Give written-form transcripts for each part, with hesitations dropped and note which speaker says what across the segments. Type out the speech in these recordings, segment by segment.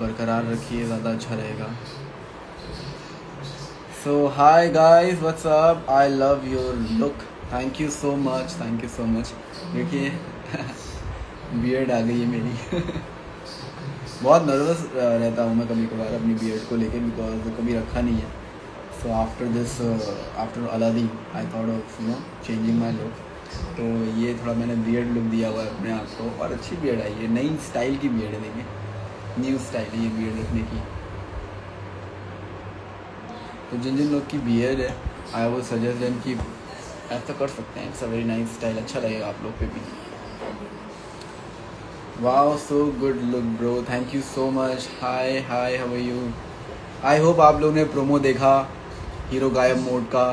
Speaker 1: बरकरार रखिए, ज़्यादा अच्छा रहेगा। So hi guys, what's up, I love your look, thank you so much, thank you so much. देखिए बियर्ड आ गई है मेरी बहुत नर्वस रहता हूँ मैं कभी कभार अपनी बियर्ड को लेके, बिकॉज कभी रखा नहीं है। So after this, after Aladdin I thought of changing my look. तो ये थोड़ा मैंने बियर्ड लुक दिया हुआ है अपने आप को, और अच्छी बियर्ड आई है, नई स्टाइल की बियर्ड है। देखिए न्यू स्टाइल है ये बियर्ड रखने की। तो जिन जिन लोग की बियर्ड है, आई वुड सजेस्ट देम कि ऐसा कर सकते हैं, it's a very nice style, अच्छा लगेगा आप लोग पे भी। Wow so good look bro, thank you so much. Hi hi, how are you? I hope आप लोग ने प्रोमो देखा हीरो गायब मोड का।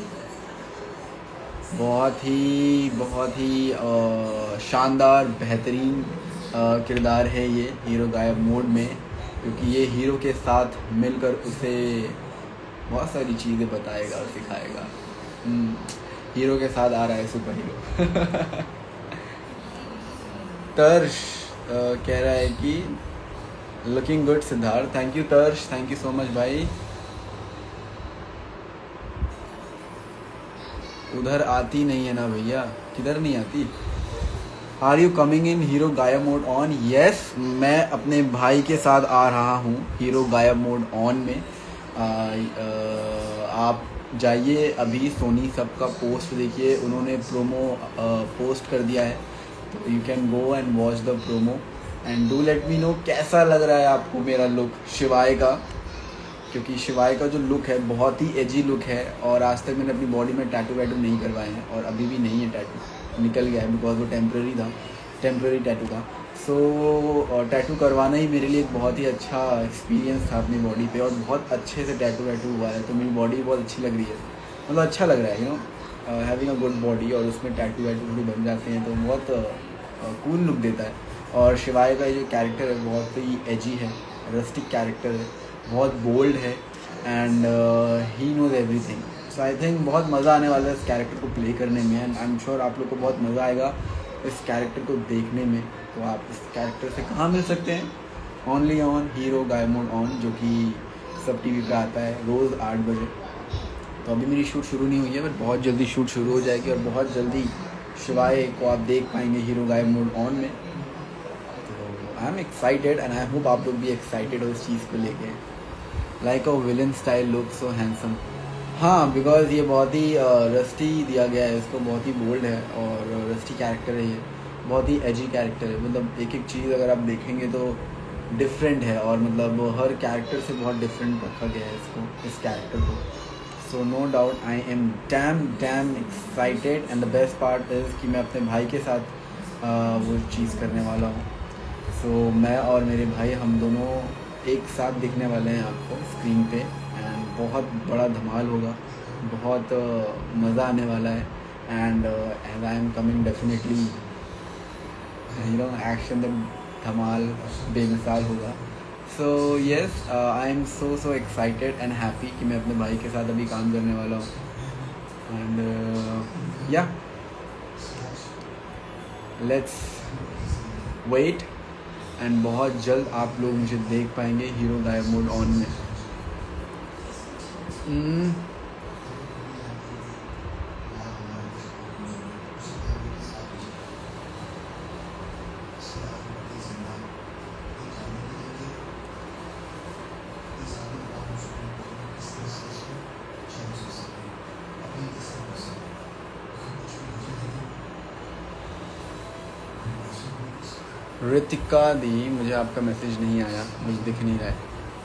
Speaker 1: बहुत ही शानदार बेहतरीन किरदार है ये हीरो गायब मोड में, क्योंकि ये हीरो के साथ मिलकर उसे बहुत सारी चीज़ें बताएगा और सिखाएगा। हीरो के साथ आ रहा है सुपर हीरो तर्श कह रहा है कि looking good Siddharth, thank you तर्श, थैंक यू सो मच भाई। उधर आती नहीं है ना भैया, किधर नहीं आती? Are you coming in hero Gayab mode on? Yes, मैं अपने भाई के साथ आ रहा हूँ हीरो गायब मोड ऑन में। आप जाइए अभी सोनी सब का पोस्ट देखिए, उन्होंने प्रोमो पोस्ट कर दिया है, तो you can go and watch the promo and do let me know कैसा लग रहा है आपको मेरा लुक शिवाय का, क्योंकि शिवाय का जो लुक है बहुत ही एजी लुक है, और आज तक मैंने अपनी बॉडी में टैटू वैटू नहीं करवाए हैं, और अभी भी नहीं है, टैटू निकल गया है बिकॉज वो टेम्प्रेरी टैटू था। सो टैटू करवाना ही मेरे लिए एक बहुत ही अच्छा एक्सपीरियंस था अपनी बॉडी पे, और बहुत अच्छे से टैटू वैटू हुआ है, तो मेरी बॉडी बहुत अच्छी लग रही है, मतलब अच्छा लग रहा है, you know having a good body, और उसमें टैटू वैटू थोड़ी बन जाते हैं तो बहुत कूल लुक देता है। और शिवाय का जो कैरेक्टर है बहुत ही एजी है, रस्टिक कैरेक्टर है, बहुत बोल्ड है, and he knows everything. So I think बहुत मज़ा आने वाला है इस कैरेक्टर को प्ले करने में, एंड आई एम श्योर आप लोग को बहुत मज़ा आएगा इस कैरेक्टर को देखने में। तो आप इस कैरेक्टर से कहाँ मिल सकते हैं? Only on hero Gayab mode on, जो कि सब टीवी पे आता है रोज़ 8 बजे। तो अभी मेरी शूट शुरू नहीं हुई है, बट बहुत जल्दी शूट शुरू हो जाएगी, और बहुत जल्दी शिवाय को आप देख पाएंगे हीरो गायब मोड ऑन में। I am excited and I hope आप लोग भी एक्साइटेड हो इस चीज़ को लेके। Like a villain style look, so handsome. हाँ, बिकॉज ये बहुत ही रस्टी दिया गया है इसको, बहुत ही बोल्ड है और रस्टी कैरेक्टर है ये, बहुत ही एजी कैरेक्टर है, मतलब एक एक चीज़ अगर आप देखेंगे तो डिफरेंट है, और मतलब हर कैरेक्टर से बहुत डिफरेंट रखा गया है इसको, इस कैरेक्टर को। So no doubt I am damn excited, and the best part is कि मैं अपने भाई के साथ वो चीज़ करने वाला हूँ। सो मैं और मेरे भाई हम दोनों एक साथ दिखने वाले हैं आपको स्क्रीन पे, एंड बहुत बड़ा धमाल होगा, बहुत मज़ा आने वाला है, and as I am coming definitely you know action the धमाल बेमिसाल होगा। So yes, I am so excited and happy कि मैं अपने भाई के साथ अभी काम करने वाला हूँ, एंड या लेट्स वेट, एंड बहुत जल्द आप लोग मुझे देख पाएंगे हीरो गायब मोड ऑन में। ऋतिका दी, मुझे आपका मैसेज नहीं आया, मुझे दिख नहीं रहा है।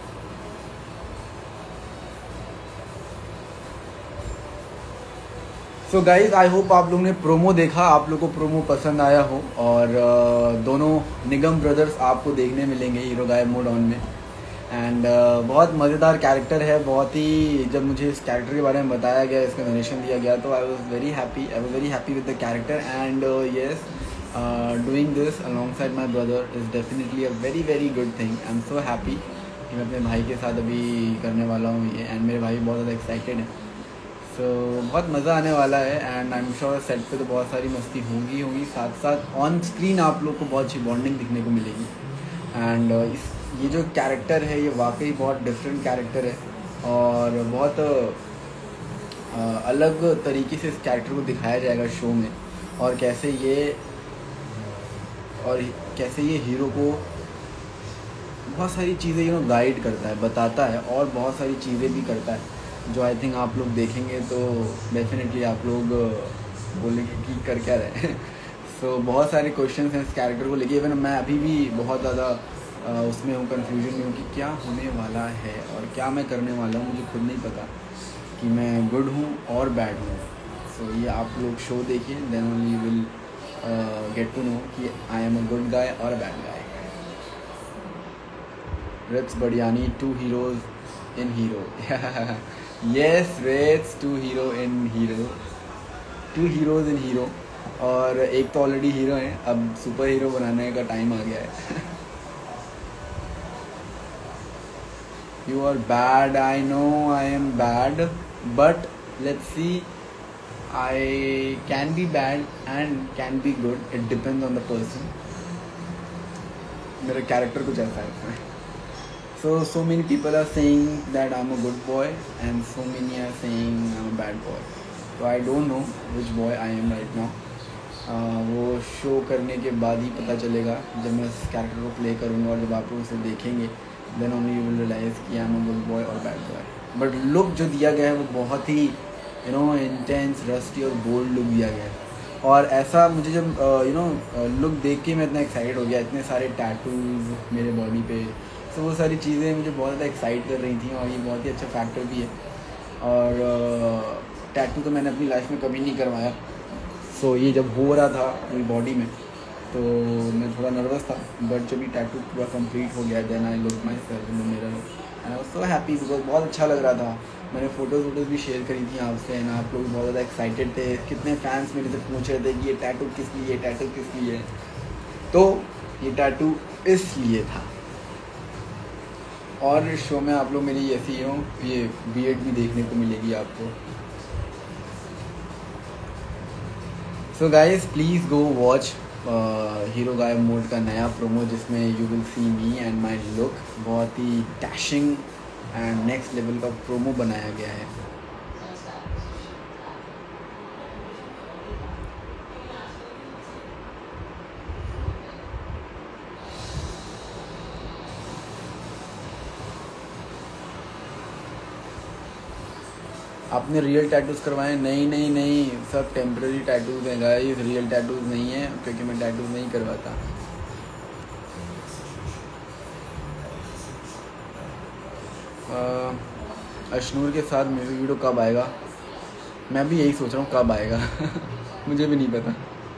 Speaker 1: सो गाइज, आई होप आप लोगों ने प्रोमो देखा, आप लोग को प्रोमो पसंद आया हो, और दोनों निगम ब्रदर्स आपको देखने मिलेंगे हीरो गायब मोड ऑन में, एंड बहुत मज़ेदार कैरेक्टर है, बहुत ही, जब मुझे इस कैरेक्टर के बारे में बताया गया, इसका नरेशन दिया गया, तो I was very happy with the character, and yes, doing this alongside my brother is definitely a very good thing. I'm so happy कि मैं अपने भाई के साथ अभी करने वाला हूँ ये, एंड मेरे भाई बहुत ज़्यादा एक्साइटेड हैं। सो बहुत मज़ा आने वाला है, and I am sure set पे तो बहुत सारी मस्ती होगी, साथ साथ ऑन स्क्रीन आप लोग को बहुत अच्छी बॉन्डिंग दिखने को मिलेगी, एंड ये जो कैरेक्टर है ये वाकई बहुत डिफरेंट कैरेक्टर है और बहुत अलग तरीके से इस कैरेक्टर को दिखाया जाएगा शो में, और कैसे ये हीरो को बहुत सारी चीज़ें गाइड करता है, बताता है और बहुत सारी चीज़ें भी करता है जो आई थिंक आप लोग देखेंगे तो डेफिनेटली आप लोग बोलेंगे कि कर क्या रहे हैं। सो बहुत सारे क्वेश्चंस हैं इस कैरेक्टर को लेके। इवन मैं अभी भी बहुत ज़्यादा उसमें हूँ, कन्फ्यूजन में हूँ कि क्या होने वाला है और क्या मैं करने वाला हूँ। मुझे खुद नहीं पता कि मैं गुड हूँ और बैड हूँ। सो ये आप लोग शो देखिए, then only you will get to know कि I am a good guy और a bad guy. Rex Badiani, 2 heroes in Hero. Yes, Rex, 2 heroes in Hero. और एक तो ऑलरेडी हीरो है, अब सुपर हीरो बनाने का टाइम आ गया है। You are bad, I know I am bad, but let's see, I can be bad and can be good. It depends on the person. मेरा कैरेक्टर कुछ ऐसा है। So many people are saying that I'm a good boy and so many are saying I'm a bad boy. So I don't know which boy I am right now. वो show करने के बाद ही पता चलेगा, जब मैं इस कैरेक्टर को प्ले करूँगा और जब आप लोग उसे देखेंगे then only you will realise कि I am a good boy और बैड बॉय। बट लुक जो दिया गया है वो बहुत ही इंटेंस, रस्टी और बोल्ड लुक दिया गया है। और ऐसा मुझे जब लुक देख के मैं इतना एक्साइटेड हो गया, इतने सारे टैटूज़ मेरे बॉडी पे, तो वो सारी चीज़ें मुझे बहुत ज़्यादा एक्साइट कर रही थी और ये बहुत ही अच्छा फैक्टर भी है। और टैटू तो मैंने अपनी लाइफ में कभी नहीं करवाया। सो ये जब हो रहा था मेरी बॉडी में तो मैं थोड़ा नर्वस था, बट जब ये टैटू पूरा कंप्लीट हो गया then I look myself in the mirror and I was so happy because बहुत अच्छा लग रहा था। मैंने फ़ोटोज़ भी शेयर करी थी आपसे एंड आप लोग बहुत ज़्यादा एक्साइटेड थे। कितने फैंस मेरे से पूछ रहे थे कि ये टैटू किस लिए, टैटू किस लिए। तो ये टैटू इसलिए था। और इस शो में आप लोग मेरी ऐसी हो, ये बीएड भी देखने को मिलेगी आपको। So guys please go watch hero गाय मोड का नया प्रोमो, जिसमें you will see me and my look. बहुत ही डैशिंग एंड नेक्स्ट लेवल का प्रोमो बनाया गया है। आपने रियल टैटूज़ करवाए? नहीं, सब टेम्पररी टैटूज़ हैं गाइस, रियल टैटूज़ नहीं है, क्योंकि मैं टैटूज़ नहीं करवाता। अशनूर के साथ म्यूजिक वीडियो कब आएगा? मैं भी यही सोच रहा हूँ कब आएगा। मुझे भी नहीं पता।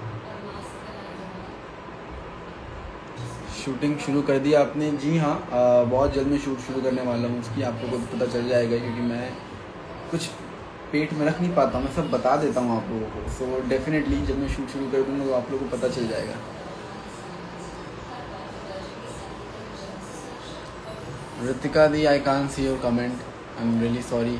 Speaker 1: शूटिंग शुरू कर दिया आपने? जी हाँ, बहुत जल्द मैं शूट शुरू करने वाला हूँ। उसकी आप लोगों को पता चल जाएगा, क्योंकि मैं कुछ पेट में रख नहीं पाता, मैं सब बता देता हूँ आप लोगों को। सो डेफिनेटली जब मैं शूट शुरू कर दूँगा तो आप लोगों को पता चल जाएगा। ऋतिका दी, I can't see your comment, I am really sorry.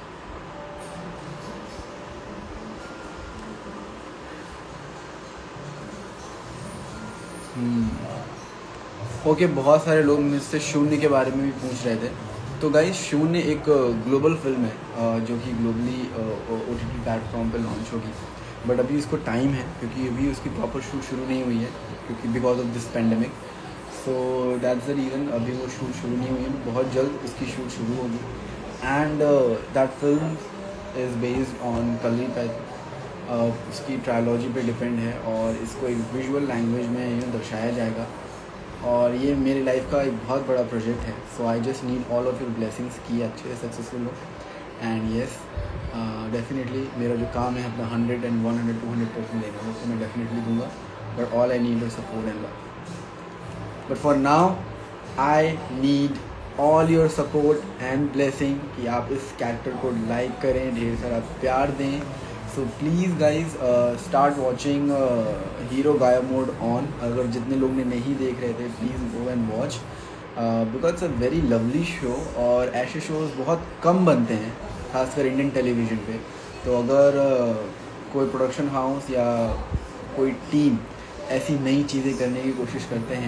Speaker 1: Okay, बहुत सारे लोग मुझसे शून्य के बारे में भी पूछ रहे थे। तो गाइस, शून्य एक ग्लोबल फिल्म है जो कि ग्लोबली OTT प्लेटफॉर्म पे लॉन्च होगी, बट अभी उसको टाइम है क्योंकि अभी उसकी प्रॉपर शूट शुरू नहीं हुई है, क्योंकि because of this pandemic. So that's the reason अभी वो शूट शुरू नहीं हुई है। बहुत जल्द उसकी शूट शुरू होगी and that film is based on कलरी पैथ। उसकी ट्रायोलॉजी पे डिपेंड है और इसको एक विजुअल लैंग्वेज में दर्शाया जाएगा। और ये मेरी लाइफ का एक बहुत बड़ा प्रोजेक्ट है। So I just need all of your blessings कि अच्छे से सक्सेसफुल हो। एंड येस, डेफिनेटली मेरा जो काम है अपना 100 and 100 200% देना, वो तो मैं डेफिनेटली दूंगा, but all I need your support and love. But for now I need all your support and blessing कि आप इस कैरेक्टर को लाइक करें, ढेर सारा प्यार दें। So please guys start watching hero गाया मोड ऑन। अगर जितने लोग ने नहीं देख रहे थे, please go and watch because it's a very lovely show. और ऐसे शोज़ बहुत कम बनते हैं, खासकर इंडियन टेलीविज़न पे। तो अगर कोई प्रोडक्शन हाउस या कोई टीम ऐसी नई चीज़ें करने की कोशिश करते हैं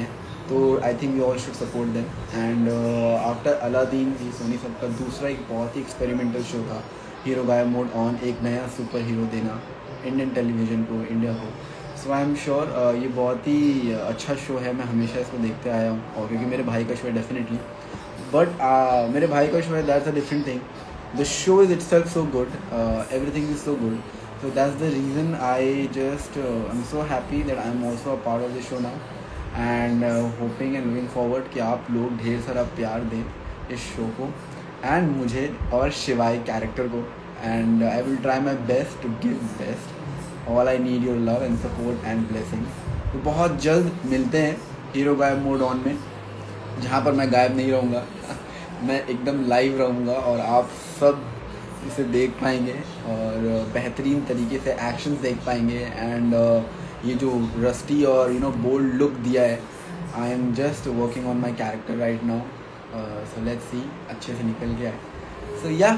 Speaker 1: तो I think we all should support them. And after Aladdin ये सोनी सब का दूसरा एक बहुत ही एक्सपेरिमेंटल शो था, हीरो गायब मोड ऑन, एक नया सुपर हीरो देना इंडियन टेलीविज़न को, इंडिया को. सो आई एम श्योर ये बहुत ही अच्छा शो है. मैं हमेशा इसको देखते आया हूँ, और क्योंकि मेरे भाई का शो है डेफिनेटली, बट मेरे भाई का शो है, that's a different thing. The show is itself so good, everything is so good. So that's the reason I just I'm so happy that I'm also a part of the show now, and hoping and looking forward कि आप लोग ढेर सारा प्यार दें इस show को and मुझे और शिवाय कैरेक्टर को. And I will try my best to give best. All I need your love and support and blessing. तो बहुत जल्द मिलते हैं हीरो गायब मोड ऑन में, जहाँ पर मैं गायब नहीं रहूँगा. मैं एकदम लाइव रहूँगा और आप सब इसे देख पाएंगे और बेहतरीन तरीके से एक्शंस देख पाएंगे. एंड ये जो रस्टी और बोल्ड लुक दिया है, I am just working on my character right now. So let's see अच्छे से निकल के आए. सो या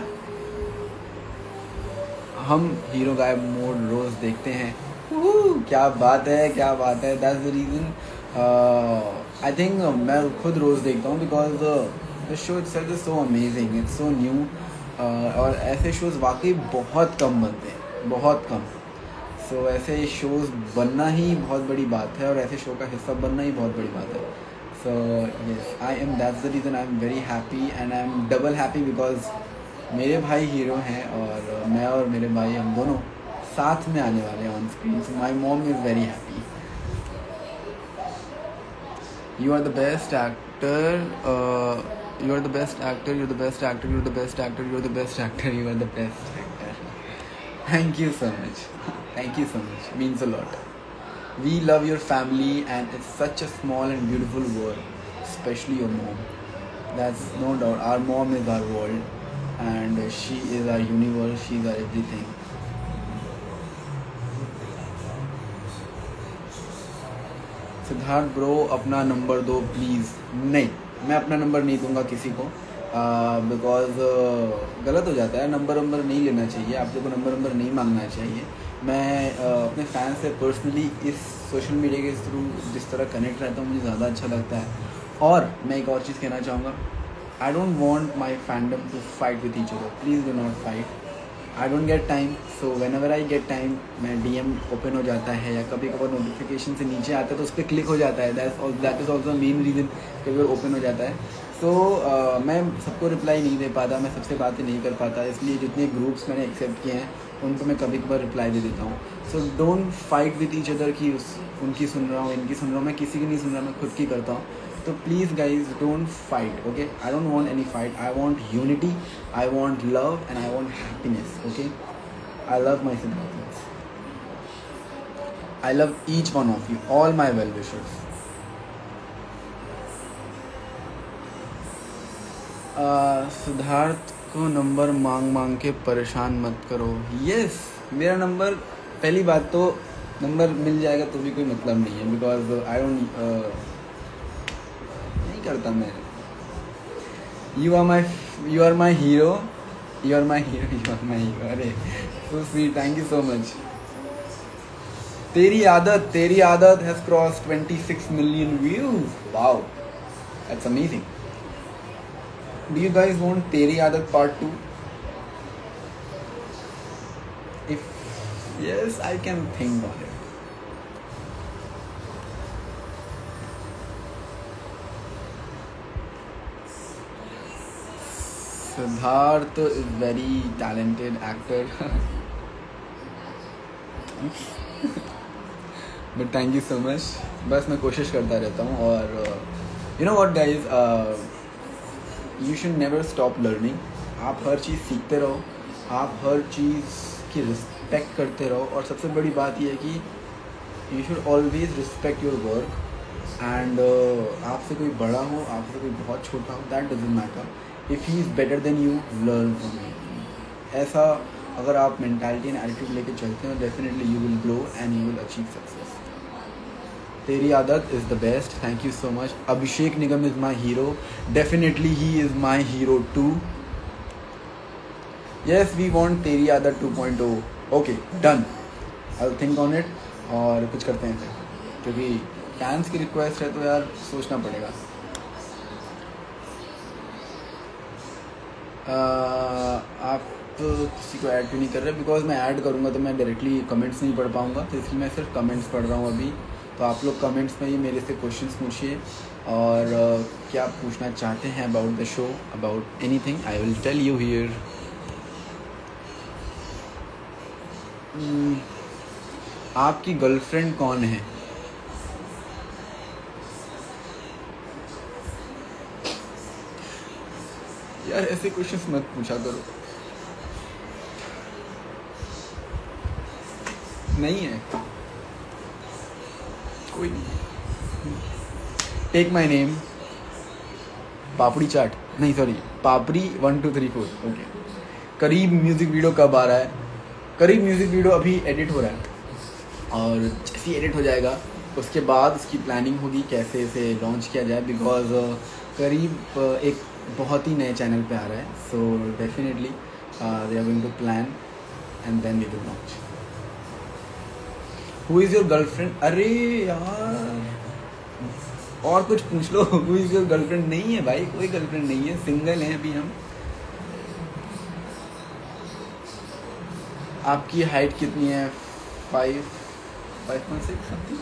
Speaker 1: हम हीरो गायब मोड रोज़ देखते हैं. क्या बात है, क्या बात है. That's the reason I think मैं खुद रोज़ देखता हूँ, because the show itself is so amazing, it's so new. और ऐसे शोज़ वाकई बहुत कम बनते हैं, बहुत कम. सो ऐसे शोज़ बनना ही बहुत बड़ी बात है, और ऐसे शो का हिस्सा बनना ही बहुत बड़ी बात है. So yes, I am, that's the reason I am very happy, and I am double happy because मेरे भाई हीरो हैं और मैं और मेरे भाई हम दोनों साथ में आने वाले हैं on screen. So my mom is very happy. You are the best actor. You are the best actor. You're the best actor. You're the best actor. You're the best actor. You are the best actor. Thank you so much. Thank you so much. Means a lot. We love your family, and it's such a small and beautiful world, especially your mom. That's no doubt. Our mom is our world, and she is our universe. She is our everything. Siddharth bro अपना number दो please. नहीं, मैं अपना number नहीं दूंगा किसी को, because गलत हो जाता है. नंबर नहीं लेना चाहिए, आप लोगों को नंबर नहीं मांगना चाहिए. मैं अपने फैन से पर्सनली इस सोशल मीडिया के थ्रू जिस तरह कनेक्ट रहता हूँ, मुझे ज़्यादा अच्छा लगता है. और मैं एक और चीज़ कहना चाहूँगा, I don't want my fandom to fight with each other. Please do not fight. I don't get time, so whenever I get time मैं DM ओपन हो जाता है, या कभी कभार नोटिफिकेशन से नीचे आता है तो उस पर क्लिक हो जाता है. That is also main reason कभी बार ओपन हो जाता है. सो मैं सबको रिप्लाई नहीं दे पाता, मैं सबसे बातें नहीं कर पाता, इसलिए जितने ग्रुप्स मैंने एक्सेप्ट किए हैं उनको मैं कभी कभार रिप्लाई दे देता हूँ. So don't fight with each other कि उनकी सुन रहा हूँ, इनकी सुन रहा हूँ. मैं किसी की नहीं सुन रहा, मैं खुद की करता हूँ. So please guys, don't fight, okay? I don't want any fight. I want unity, I want love, and I want happiness, okay? I love my Siddharthas. I love each one of you, all my well-wishers. Siddharth को number मांग के परेशान मत करो. Yes, मेरा number, पहली बात तो नंबर मिल जाएगा तो भी कोई मतलब नहीं है, बिकॉज आई डोंट करता मैं. You are my hero. You are my hero. अरे so sweet. Thank you so much. तेरी आदत has crossed 26 million views. Wow, that's amazing. Do you guys want तेरी आदत part 2? If yes, I can think on it. Siddharth is very talented actor. But thank you so much. बस मैं कोशिश करता रहता हूँ. और you know what guys, you should never stop learning. आप हर चीज़ सीखते रहो, आप हर चीज़ की रिस्पेक्ट करते रहो. और सबसे बड़ी बात यह है कि you should always respect your work. And आपसे कोई बड़ा हो, आपसे कोई बहुत छोटा हो, that doesn't matter. If he is better than you, learn from him. ऐसा अगर आप mentality and attitude लेके चलते हो, definitely you will grow and you will achieve success. तेरी आदत is the best. Thank you so much. Abhishek Nigam is my hero. Definitely he is my hero too. Yes, we want तेरी आदत 2.0. Okay, done. I'll think on it और कुछ करते हैं फिर, क्योंकि फैंस की रिक्वेस्ट है तो यार सोचना पड़ेगा। आप किसी को ऐड क्यों नहीं कर रहे? बिकॉज मैं ऐड करूँगा तो मैं डायरेक्टली कमेंट्स नहीं पढ़ पाऊँगा, तो इसलिए मैं सिर्फ कमेंट्स पढ़ रहा हूँ अभी। तो आप लोग कमेंट्स में ही मेरे से क्वेश्चंस पूछिए और क्या पूछना चाहते हैं about the show, about anything, I will tell you here. आपकी गर्लफ्रेंड कौन है? यार ऐसे क्वेश्चंस मत पूछा करो। नहीं है कोई नहीं। Take my name papdi chaat, नहीं सॉरी पापड़ी 1 2 3 4। ओके, करीब म्यूज़िक वीडियो कब आ रहा है? करीब म्यूज़िक वीडियो अभी एडिट हो रहा है और जैसे एडिट हो जाएगा उसके बाद उसकी प्लानिंग होगी कैसे इसे लॉन्च किया जाए। बिकॉज करीब एक बहुत ही नए चैनल पे आ रहा है, so definitely they are going to plan and then we will launch. Who is your girlfriend? अरे यार और कुछ पूछ लो। Who is your girlfriend? नहीं है भाई, कोई गर्लफ्रेंड नहीं है, सिंगल हैं अभी हम। आपकी हाइट कितनी है? 5.6 समथिंग।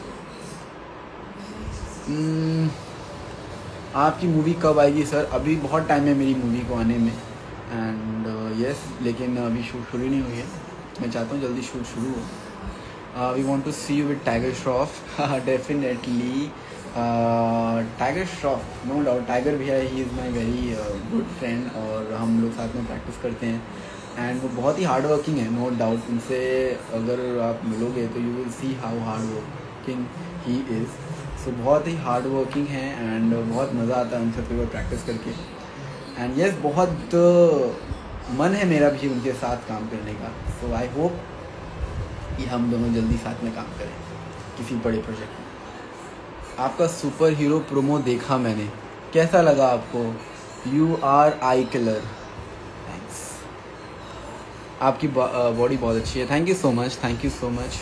Speaker 1: आपकी मूवी कब आएगी सर? अभी बहुत टाइम है मेरी मूवी को आने में एंड यस, लेकिन अभी शूट शुरू नहीं हुई है। मैं चाहता हूँ जल्दी शूट शुरू हो। We want to see you with Tiger Shroff. Definitely Tiger Shroff, no doubt. Tiger भैया he is my very good friend और हम लोग साथ में प्रैक्टिस करते हैं एंड वो बहुत ही हार्ड वर्किंग है, नो डाउट। उनसे अगर आप मिलोगे तो you will see how hard working he is. So बहुत ही हार्ड वर्किंग है एंड बहुत मज़ा आता है उनसे फिर प्रैक्टिस करके। एंड यस, बहुत मन है मेरा भी उनके साथ काम करने का। सो आई होप कि हम दोनों जल्दी साथ में काम करें किसी बड़े प्रोजेक्ट में। आपका सुपर हीरो प्रोमो देखा मैंने, कैसा लगा आपको? You are I killer. Thanks. आपकी बॉडी बहुत अच्छी है। Thank you so much, thank you so much.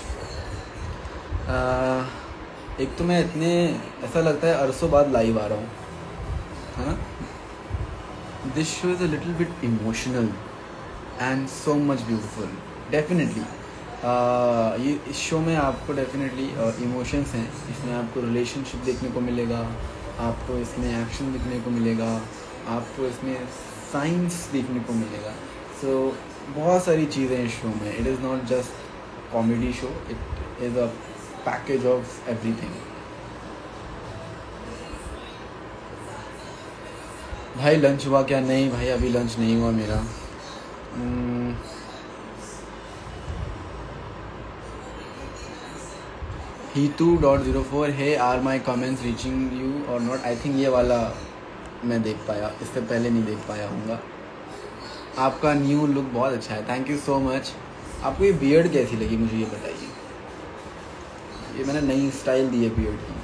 Speaker 1: एक तो मैं इतने, ऐसा लगता है अरसों बाद लाइव आ रहा हूँ, है ना। This show is a little bit emotional and so much beautiful. Definitely ये इस शो में आपको डेफिनेटली इमोशंस हैं। इसमें आपको रिलेशनशिप देखने को मिलेगा, आपको इसमें एक्शन देखने को मिलेगा, आपको इसमें साइंस देखने को मिलेगा। सो बहुत सारी चीज़ें इस शो में। It is not just comedy show, it is a package of everything. भाई लंच हुआ क्या? नहीं भाई अभी लंच नहीं हुआ मेरा। He2.04 hey are my comments reaching you or not? I think ये वाला मैं देख पाया, इससे पहले नहीं देख पाया हूँगा। आपका न्यू लुक बहुत अच्छा है, थैंक यू सो मच। आपको ये बियर्ड कैसी लगी मुझे ये बताइए। ये मैंने नई स्टाइल दी है बियर्ड की।